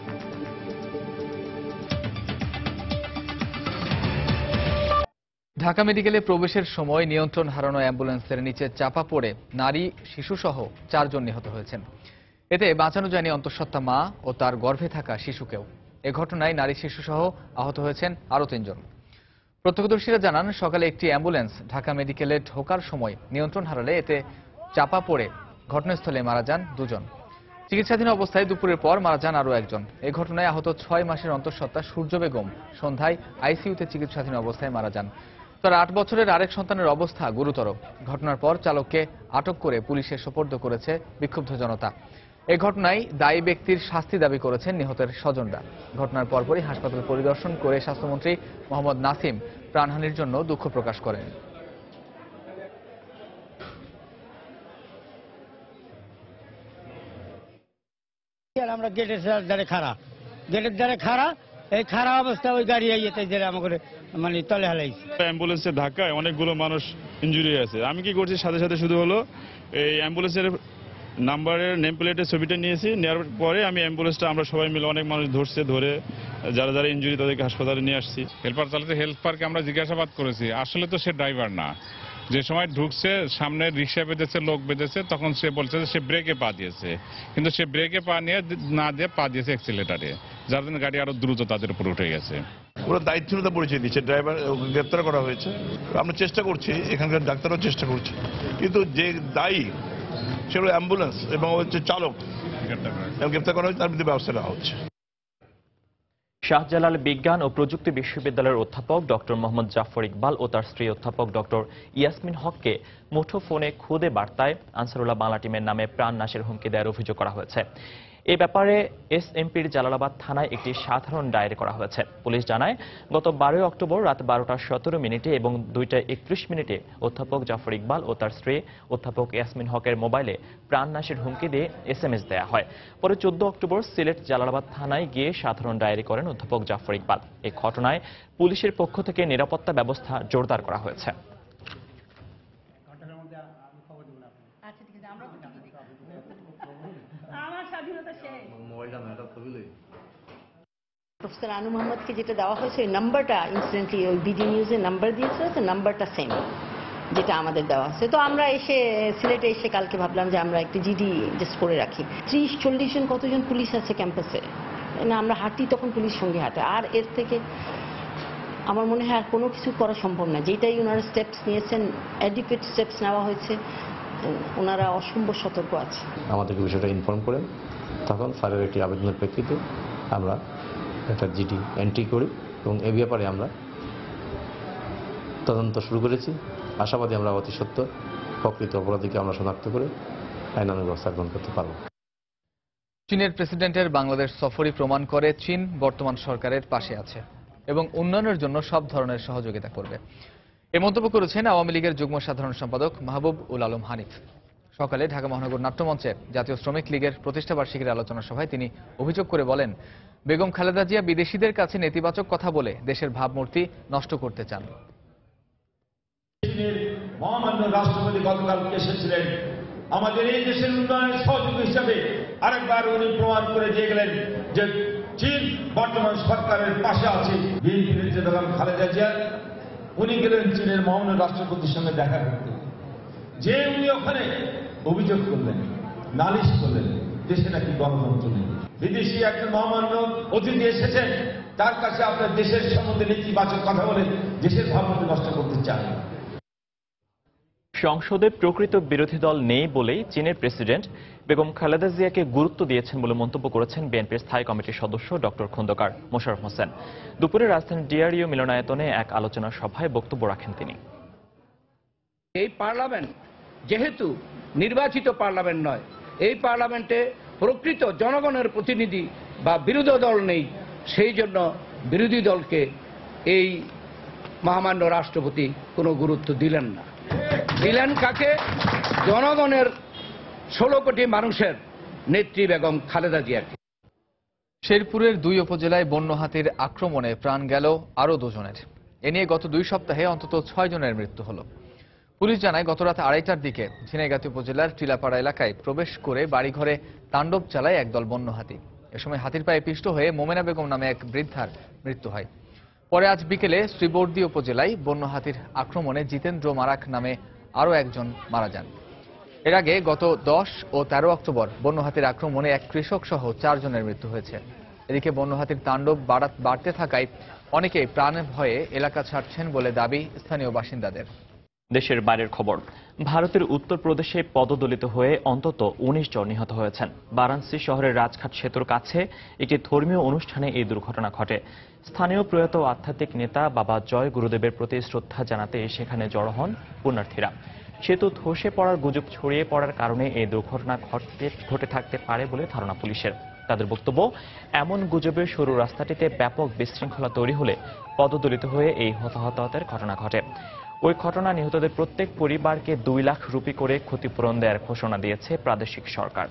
ঢাকা মেডিকেলে প্রবেশের সময় নিয়ন্ত্রণ হারানো অ্যাম্বুলেন্সের নিচে চাপা পড়ে নারী শিশুসহ 4 জন নিহত হয়েছেন। এতে বাঁচানো যায়নি অন্তঃসত্ত্বা মা ও তার গর্ভে থাকা শিশুকেও। এ ঘটনায় নারী শিশুসহ আহত হয়েছেন আরও 3 জন। প্রত্যক্ষদর্শীরা জানান, সকালে একটি অ্যাম্বুলেন্স ঢাকা মেডিকেলে ঢোকার সময় নিয়ন্ত্রণ হারালে এতে চাপা পড়ে ঘটনাস্থলে মারা যান 2 জন। চিকিৎসাধীন অবস্থায় দুপুরের পর মারা যান আরও 1 জন। এই ঘটনায় আহত 6 মাসের অন্তঃসত্ত্বা সূর্য বেগম সন্ধ্যায় আইসিইউতে চিকিৎসাধীন অবস্থায় মারা যান। তার 8 বছরের আরেক সন্তানের অবস্থা গুরুতর। ঘটনার পর চালককে আটক করে পুলিশে সোপর্দ করেছে বিক্ষুব্ধ জনতা। এই ঘটনায় দায়ী ব্যক্তির শাস্তি দাবি করেছেন নিহতের স্বজনরা। ঘটনার পরপরই হাসপাতাল পরিদর্শন করে স্বাস্থ্যমন্ত্রী মোহাম্মদ নাসিম প্রাণহানির জন্য দুঃখ প্রকাশ করেন। আমরা গেটের ধারে খাড়া এই খারাপ অবস্থা ওই গাড়ি আমাকে মানে তলে হালাইছে। অ্যাম্বুলেন্সের ধাক্কায় অনেকগুলো মানুষ ইনজুরি আছে। আমি কি করছি, সাথে সাথে শুধু হলো এই অ্যাম্বুলেন্সের নাম্বারের নেম প্লেটের ছবিটা নিয়েছি। নেওয়ার পরে আমি অ্যাম্বুলেন্সটা আমরা সবাই মিলে অনেক মানুষ ধরে যারা যারা ইনজুরি তাদেরকে হাসপাতালে নিয়ে আসছি। হেল্পার চালাতে হেল্পারকে আমরা জিজ্ঞাসাবাদ করেছি, আসলে তো সে ড্রাইভার না। যে সময় ঢুকছে সামনে রিক্সা বেঁধেছে, লোক বেঁধেছে, তখন সে বলছে যে সে ব্রেকে পা দিয়েছে, কিন্তু সে ব্রেকে পা না দিয়ে পা দিয়েছে অ্যাক্সিলেটারে, যার জন্য গাড়ি আরো দ্রুত তাদের উপর উঠে গেছে। ওরা দায়িত্বহীনতা পরিচয় দিচ্ছে, ড্রাইভার গ্রেপ্তার করা হয়েছে। আমরা চেষ্টা করছি, এখানকার ডাক্তারও চেষ্টা করছে, কিন্তু যে দায়ী সেগুলো অ্যাম্বুলেন্স এবং হচ্ছে চালক গ্রেপ্তার করা হয়েছে, তার বিরুদ্ধে ব্যবস্থা নেওয়া হচ্ছে। শাহজালাল বিজ্ঞান ও প্রযুক্তি বিশ্ববিদ্যালয়ের অধ্যাপক ডক্টর মোহাম্মদ জাফর ইকবাল ও তার স্ত্রী অধ্যাপক ডক্টর ইয়াসমিন হককে মুঠোফোনে খুদে বার্তায় আনসারুল্লাহ বাংলা টিমের নামে প্রাণনাশের হুমকি দেওয়ার অভিযোগ করা হয়েছে। এ ব্যাপারে এসএমপির জালালাবাদ থানায় একটি সাধারণ ডায়েরি করা হয়েছে। পুলিশ জানায়, গত 12 অক্টোবর রাত 12:17 এবং 2:31 অধ্যাপক জাফর ইকবাল ও তার স্ত্রী অধ্যাপক ইয়াসমিন হকের মোবাইলে প্রাণনাশের হুমকি দিয়ে SMS দেয়া হয়। পরে 14 অক্টোবর সিলেট জালালাবাদ থানায় গিয়ে সাধারণ ডায়েরি করেন অধ্যাপক জাফর ইকবাল। এই ঘটনায় পুলিশের পক্ষ থেকে নিরাপত্তা ব্যবস্থা জোরদার করা হয়েছে। প্রফেসর আনু মোহাম্মদকে যেটা দেওয়া হয়েছে ওই নাম্বারটা ইনসিডেন্টলি ওই বিডি নিউজে নাম্বার দিয়েছে, তো নাম্বারটা সেম যেটা আমাদের দেওয়া হয়েছে। তো আমরা সিলেটে এসে কালকে ভাবলাম যে আমরা একটু জিডি জাস্ট করে রাখি। 30-40 জন কতজন পুলিশ আছে ক্যাম্পাসে না, আমরা হাঁটি তখন পুলিশ সঙ্গে হাঁটে। আর এর থেকে আমার মনে হয় আর কোনো কিছু করা সম্ভব না। যেটাই ওনারা স্টেপস নিয়েছেন, অ্যাডিকুয়েট স্টেপস নেওয়া হয়েছে, ওনারা অসম্ভব সতর্ক আছে। আমাদেরকে বিষয়টা ইনফর্ম করেন, তখন স্যারের একটি আবেদনের প্রেক্ষিতে আমরা একটা জিডি এন্ট্রি করি এবং এ ব্যাপারে আমরা তদন্ত শুরু করেছি। আশাবাদী আমরা অতি সত্বর প্রকৃত অপরাধীকে আমরা শনাক্ত করে আইনানুগ ব্যবস্থা গ্রহণ করতে পারব। চীনের প্রেসিডেন্টের বাংলাদেশ সফরই প্রমাণ করে চীন বর্তমান সরকারের পাশে আছে এবং উন্নয়নের জন্য সব ধরনের সহযোগিতা করবে। এ মন্তব্য করেছেন আওয়ামী লীগের যুগ্ম সাধারণ সম্পাদক মাহবুব উল আলম হানিফ। সকালে ঢাকা মহানগর নাট্যমঞ্চে জাতীয় শ্রমিক লীগের প্রতিষ্ঠাবার্ষিকীর আলোচনা সভায় তিনি অভিযোগ করে বলেন, বেগম খালেদা জিয়া বিদেশিদের কাছে নেতিবাচক কথা বলে দেশের ভাবমূর্তি নষ্ট করতে চান। মহামান্য রাষ্ট্রপতি গতকাল এসেছিলেন, আমাদের এই দেশের উন্নয়নের সহযোগী হিসাবে আরেকবার উনি প্রমাণ করে দিয়ে গেলেন যে চীন বর্তমান সরকারের পাশে আছে। বিএনপির নেত্রী বেগম খালেদা জিয়া উনি গেলেন চীনের মহামান্য রাষ্ট্রপতির সঙ্গে দেখা করতে, যে উনি ওখানে অভিযোগ করলেন, নালিশ করলেন দেশে নাকি গণতন্ত্র নেই। বিদেশি একজন মহামান্য অতিথি এসেছেন, তার কাছে আপনার দেশের সম্বন্ধে নেতিবাচক কথা বলে দেশের ভাবমূর্তি নষ্ট করতে চান। সংসদে প্রকৃত বিরোধী দল নেই বলেই চীনের প্রেসিডেন্ট বেগম খালেদা জিয়াকে গুরুত্ব দিয়েছেন বলে মন্তব্য করেছেন বিএনপির স্থায়ী কমিটির সদস্য ডক্টর খন্দকার মোশাররফ হোসেন। দুপুরে রাজধানীর ডিআরইউ মিলনায়তনে এক আলোচনা সভায় বক্তব্য রাখেন তিনি। এই পার্লামেন্ট যেহেতু নির্বাচিত পার্লামেন্ট নয়, এই পার্লামেন্টে প্রকৃত জনগণের প্রতিনিধি বা বিরোধী দল নেই, সেই জন্য বিরোধী দলকে এই মহামান্য রাষ্ট্রপতি কোনো গুরুত্ব দিলেন না। দিলেন কাকে? জনগণের 16 কোটি মানুষের নেত্রী বেগম খালেদা জিয়াকে। শেরপুরের 2 উপজেলায় বন্য হাতির আক্রমণে প্রাণ গেল আরও 2 জনের। এ নিয়ে গত 2 সপ্তাহে অন্তত 6 জনের মৃত্যু হলো। পুলিশ জানায় গত রাত 2:30টার দিকে ঝিনাইগাতি উপজেলার টিলাপাড়া এলাকায় প্রবেশ করে বাড়িঘরে তাণ্ডব চালায় একদল বন্য হাতি। এ সময় হাতির পায়ে পিষ্ট হয়ে মোমেনা বেগম নামে এক বৃদ্ধার মৃত্যু হয়। পরে আজ বিকেলে শ্রীবর্দী উপজেলায় বন্য হাতির আক্রমণে জিতেন্দ্র মারাক নামে আরও একজন মারা যান। এর আগে গত 10 ও 13 অক্টোবর বন্য হাতির আক্রমণে এক কৃষক সহ 4 জনের মৃত্যু হয়েছে। এদিকে বন্য হাতির তাণ্ডব বাড়তে থাকায় অনেকেই প্রাণের ভয়ে এলাকা ছাড়ছেন বলে দাবি স্থানীয় বাসিন্দাদের। দেশের বাইরের খবর, ভারতের উত্তরপ্রদেশে পদদলিত হয়ে অন্তত 19 জন নিহত হয়েছেন। বারাণসী শহরের রাজঘাট সেতুর কাছে একটি ধর্মীয় অনুষ্ঠানে এই দুর্ঘটনা ঘটে। স্থানীয় প্রয়াত আধ্যাত্মিক নেতা বাবা জয় গুরুদেবের প্রতি শ্রদ্ধা জানাতে সেখানে জড়ো হন পুণ্যার্থীরা। সেতু ধসে পড়ার গুজব ছড়িয়ে পড়ার কারণে এই দুর্ঘটনা ঘটে থাকতে পারে বলে ধারণা পুলিশের। তাদের বক্তব্য, এমন গুজবে সরু রাস্তাটিতে ব্যাপক বিশৃঙ্খলা তৈরি হলে পদদলিত হয়ে এই হতাহতের ঘটনা ঘটে। ওই ঘটনা নিহতদের প্রত্যেক পরিবারকে 2 লাখ রুপি করে ক্ষতিপূরণ দেওয়ার ঘোষণা দিয়েছে প্রাদেশিক সরকার।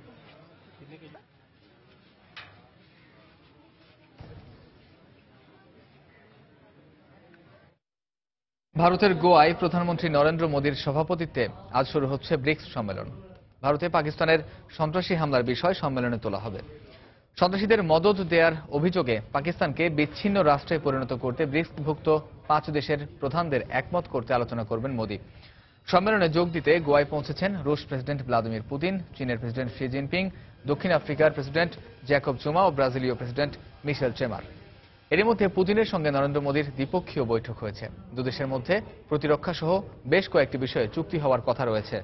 ভারতের গোয়ায় প্রধানমন্ত্রী নরেন্দ্র মোদীর সভাপতিত্বে আজ শুরু হচ্ছে ব্রিক্স সম্মেলন। ভারতে পাকিস্তানের সন্ত্রাসী হামলার বিষয় সম্মেলনে তোলা হবে। সন্ত্রাসীদের মদদ দেওয়ার অভিযোগে পাকিস্তানকে বিচ্ছিন্ন রাষ্ট্রে পরিণত করতে ব্রিক্সভুক্ত 5 দেশের প্রধানদের একমত করতে আলোচনা করবেন মোদী। সম্মেলনে যোগ দিতে গোয়ায় পৌঁছেছেন রুশ প্রেসিডেন্ট ভ্লাদিমির পুতিন, চীনের প্রেসিডেন্ট শি জিনপিং, দক্ষিণ আফ্রিকার প্রেসিডেন্ট জ্যাকব জুমা ও ব্রাজিলীয় প্রেসিডেন্ট মিশেল চেমার। এর মধ্যে পুতিনের সঙ্গে নরেন্দ্র মোদীর দ্বিপক্ষীয় বৈঠক হয়েছে। দুদেশের মধ্যে প্রতিরক্ষা সহ বেশ কয়েকটি বিষয়ে চুক্তি হওয়ার কথা রয়েছে।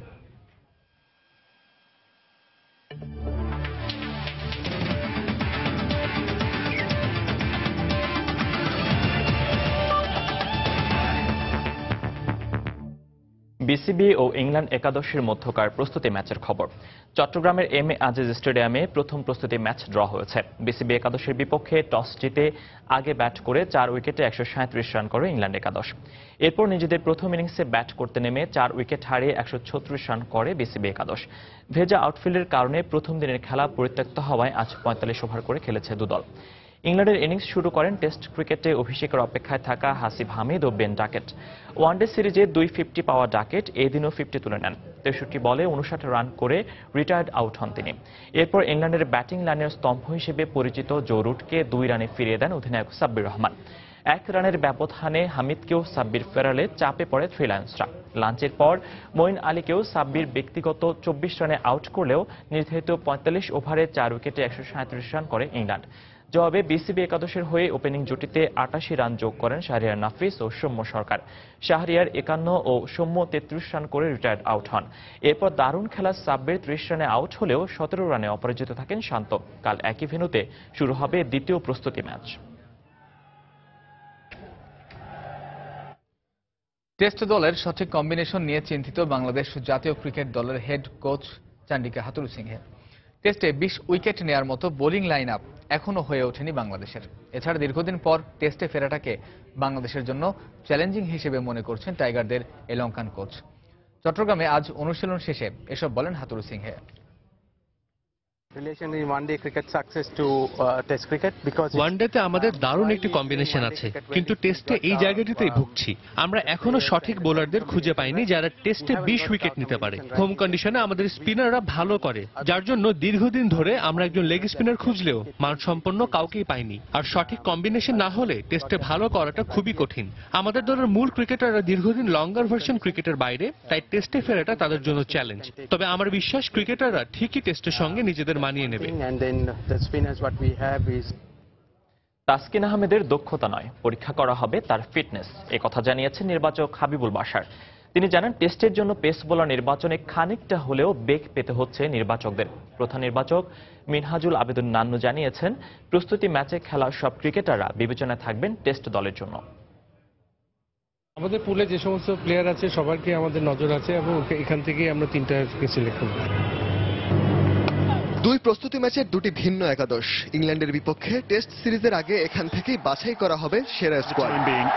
বিসিবি ও ইংল্যান্ড একাদশের মধ্যকার প্রস্তুতি ম্যাচের খবর। চট্টগ্রামের এম এ আজিজ স্টেডিয়ামে প্রথম প্রস্তুতি ম্যাচ ড্র হয়েছে। বিসিবি একাদশের বিপক্ষে টস জিতে আগে ব্যাট করে 4 উইকেটে 137 রান করে ইংল্যান্ড একাদশ। এরপর নিজেদের প্রথম ইনিংসে ব্যাট করতে নেমে 4 উইকেট হারিয়ে 136 রান করে বিসিবি একাদশ। ভেজা আউটফিল্ডের কারণে প্রথম দিনের খেলা পরিত্যক্ত হওয়ায় আজ 45 ওভার করে খেলেছে দুদল। ইংল্যান্ডের ইনিংস শুরু করেন টেস্ট ক্রিকেটে অভিষেকের অপেক্ষায় থাকা হাসিব হামিদ ও বেন ডাকেট। ওয়ানডে সিরিজে 250 পাওয়া ডাকেট এদিনও 50 তুলে নেন। 63 বলে 59 রান করে রিটায়ার্ড আউট হন তিনি। এরপর ইংল্যান্ডের ব্যাটিং লাইনের স্তম্ভ হিসেবে পরিচিত জো রুটকে 2 রানে ফিরিয়ে দেন অধিনায়ক সাব্বির রহমান। 1 রানের ব্যবধানে হামিদকেও সাব্বির ফেরালে চাপে পড়ে থ্রি লায়ন্সরা। লাঞ্চের পর মঈন আলীকেও সাব্বির ব্যক্তিগত 24 রানে আউট করলেও নির্ধারিত 45 ওভারে 4 উইকেটে 137 রান করে ইংল্যান্ড। জবাবে বিসিবি একাদশের হয়ে ওপেনিং জুটিতে 88 রান যোগ করেন শাহরিয়ার নাফিস ও সৌম্য সরকার। শাহরিয়ার 51 ও সৌম্য 33 রান করে রিটায়ার্ড আউট হন। এরপর দারুণ খেলা সাব্বির 30 রানে আউট হলেও 17 রানে অপরাজিত থাকেন শান্ত। কাল একই ভেন্যুতে শুরু হবে দ্বিতীয় প্রস্তুতি ম্যাচ। টেস্ট দলের সঠিক কম্বিনেশন নিয়ে চিন্তিত বাংলাদেশ জাতীয় ক্রিকেট দলের হেড কোচ চান্ডিকা হাথুরুসিংহে। টেস্টে 20 উইকেট নেয়ার মতো বোলিং লাইন আপ এখনো হয়ে ওঠেনি বাংলাদেশের। এছাড়া দীর্ঘদিন পর টেস্টে ফেরাটাকে বাংলাদেশের জন্য চ্যালেঞ্জিং হিসেবে মনে করছেন টাইগারদের এই লঙ্কান কোচ। চট্টগ্রামে আজ অনুশীলন শেষে এসব বলেন হাথুরুসিংহে। ওয়ানডেতে আমাদের দারুণ একটি কম্বিনেশন আছে, কিন্তু টেস্টে এই জায়গাটিতেই ভুগছি। আমরা এখনো সঠিক বোলারদের খুঁজে পাইনি যারা টেস্টে 20 উইকেট নিতে পারে। হোম কন্ডিশনে আমাদের স্পিনাররা ভালো করে, যার জন্য দীর্ঘদিন ধরে আমরা একজন লেগ স্পিনার খুঁজলেও মানসম্পন্ন কাউকেই পাইনি। আর সঠিক কম্বিনেশন না হলে টেস্টে ভালো করাটা খুবই কঠিন। আমাদের দলের মূল ক্রিকেটাররা দীর্ঘদিন লঙ্গার ভার্সন ক্রিকেটের বাইরে, তাই টেস্টে ফেরাটা তাদের জন্য চ্যালেঞ্জ। তবে আমার বিশ্বাস ক্রিকেটাররা ঠিকই টেস্টের সঙ্গে নিজেদের মানিয়ে নেবে। তাসকিন আহমেদের দক্ষতা নয়, পরীক্ষা করা হবে তার ফিটনেস, কথা জানিয়েছেন নির্বাচক হাবিবুল বাশার। তিনি জানান টেস্টের জন্য পেস বোলার নির্বাচনে খানিকটা হলেও বেগ পেতে হচ্ছে নির্বাচকদের। প্রধান নির্বাচক মিনহাজুল আবেদুন নান্নু জানিয়েছেন প্রস্তুতি ম্যাচে খেলা সব ক্রিকেটাররা বিবেচনায় থাকবেন টেস্ট দলের জন্য। আমাদের পুলে যে সমস্ত প্লেয়ার আছে সবারকে আমাদের নজর আছে এবং এখান থেকেই আমরা 3টা সিলেক্ট করব। দুই প্রস্তুতি ম্যাচের দুটি ভিন্ন একাদশ। ইংল্যান্ডের বিপক্ষে টেস্ট সিরিজের আগে এখান থেকেই বাছাই করা হবে সেরা স্কোয়াড।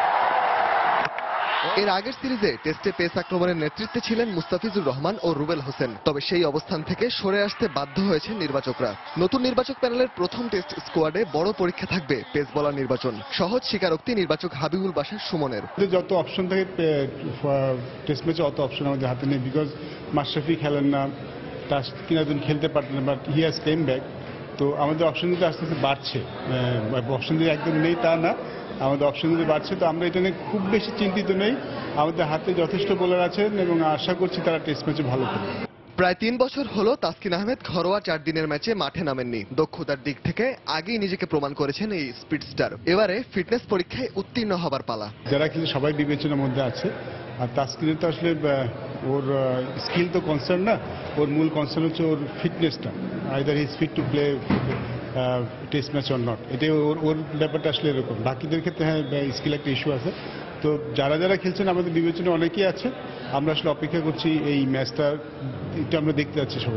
এর আগের সিরিজে টেস্টে পেস আক্রমণের নেতৃত্বে ছিলেন মুস্তাফিজুর রহমান ও রুবেল হোসেন। তবে সেই অবস্থান থেকে সরে আসতে বাধ্য হয়েছেন নির্বাচকরা। নতুন নির্বাচক প্যানেলের প্রথম টেস্ট স্কোয়াডে বড় পরীক্ষা থাকবে পেস বোলার নির্বাচন। সহজ স্বীকারোক্তি নির্বাচক হাবিবুল বাশার সুমনের। যত অপশন থাকে টেস্ট ম্যাচে অত অপশন আমাদের হাতে নেই, বিকজ মাশরাফি খেলেন না, তাসকিন আহমেদ খেলতে পারতেন না, but he has came back. তো আমাদের অপশন কিন্তু আস্তে আস্তে বাড়ছে। অপশন যদি একদম নেই তা না, আমাদের অপশন যদি বাড়ছে। তো আমরা এটা নিয়ে খুব বেশি চিন্তিত নেই। আমাদের হাতে যথেষ্ট বোলার আছেন এবং আশা করছি তারা টেস্ট ম্যাচে ভালো করবে। প্রায় 3 বছর হলো তাসকিন আহমেদ ঘরোয়া 4 দিনের ম্যাচে মাঠে নামেননি। দক্ষতার দিক থেকে আগেই নিজেকে প্রমাণ করেছেন এই স্পিড স্টার। এবারে ফিটনেস পরীক্ষায় উত্তীর্ণ হবার পালা। যারা কিন্তু সবাই বিবেচনার মধ্যে আছে। আর তাসকিনের তো আসলে ওর স্কিল তো কনসার্ন না, ওর মূল কনসার্ন হচ্ছে ওর ফিটনেসটা। Either he is fit to play Test match or not. এটাই ওর ব্যাপারটা আসলে এরকম। বাকিদের ক্ষেত্রে হ্যাঁ স্কিল একটা ইস্যু আছে। তো যারা যারা খেলছেন আমাদের বিবেচনা অনেকেই আছে। আমরা আসলে অপেক্ষা করছি এই ম্যাচটা, এটা আমরা দেখতে যাচ্ছি সবাই।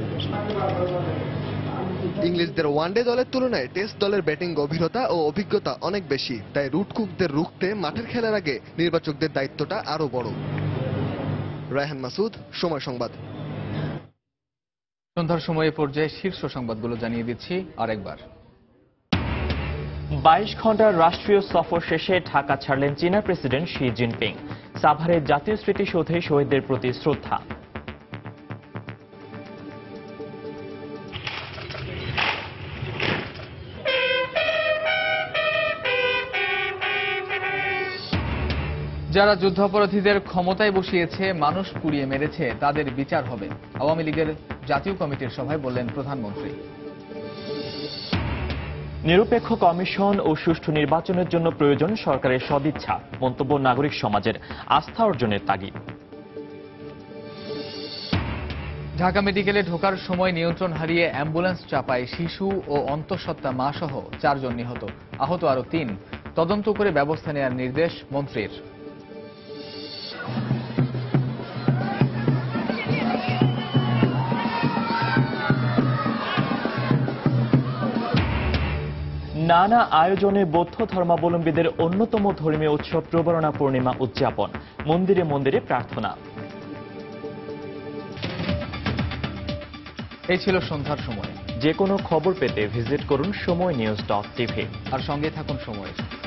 ইংলিশদের ওয়ানডে দলের তুলনায় টেস্ট দলের ব্যাটিং গভীরতা ও অভিজ্ঞতা অনেক বেশি। তাই রুট কুকদের রুখতে মাঠের খেলার আগে নির্বাচকদের দায়িত্বটা আরো বড়। রায়হান মাসুদ, সময় সংবাদ। সন্ধ্যার সময়ে পর্যায়ে শীর্ষ সংবাদগুলো জানিয়ে দিচ্ছি আরেকবার। 22 ঘন্টার রাষ্ট্রীয় সফর শেষে ঢাকা ছাড়লেন চীনা প্রেসিডেন্ট শি জিনপিং। সাভারের জাতীয় স্মৃতিসৌধে শহীদদের প্রতি শ্রদ্ধা। যারা যুদ্ধাপরাধীদের ক্ষমতায় বসিয়েছে, মানুষ পুড়িয়ে মেরেছে, তাদের বিচার হবে, আওয়ামী লীগের জাতীয় কমিটির সভায় বললেন প্রধানমন্ত্রী। নিরপেক্ষ কমিশন ও সুষ্ঠু নির্বাচনের জন্য প্রয়োজন সরকারের সদিচ্ছা, মন্তব্য নাগরিক সমাজের আস্থা অর্জনের তাগিদ। ঢাকা মেডিকেলে ঢোকার সময় নিয়ন্ত্রণ হারিয়ে অ্যাম্বুলেন্স চাপায় শিশু ও অন্তঃসত্ত্বা মা সহ 4 জন নিহত, আহত আরো 3। তদন্ত করে ব্যবস্থা নেওয়ার নির্দেশ মন্ত্রীর। নানা আয়োজনে বৌদ্ধ ধর্মাবলম্বীদের অন্যতম ধর্মীয় উৎসব প্রবরণা পূর্ণিমা উদযাপন, মন্দিরে মন্দিরে প্রার্থনা। এই ছিল সন্ধ্যার সময়। যে কোনো খবর পেতে ভিজিট করুন সময় নিউজ.tv আর সঙ্গে থাকুন সময়।